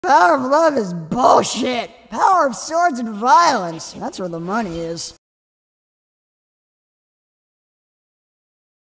Power of love is bullshit. Power of swords and violence. That's where the money is.